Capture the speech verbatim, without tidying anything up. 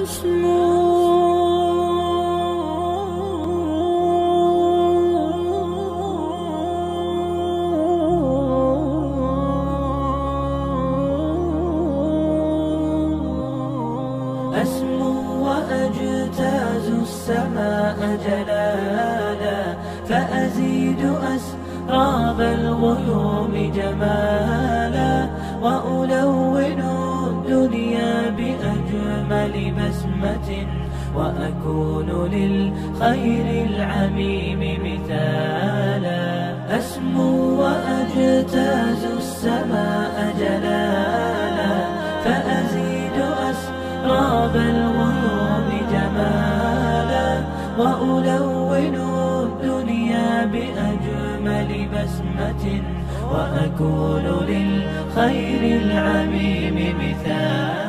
أسمو وأجتاز السماء جلالا، فأزيد أسراب الغيوم جمالا، وألون الدنيا بأجمل بسمة، وأكون للخير العميم مثالا. أسمو وأجتاز السماء جلالا، فأزيد أسراب الغيوم جمالا، وألون الدنيا بأجمل بسمة، وأكون للخير العميم مثالا.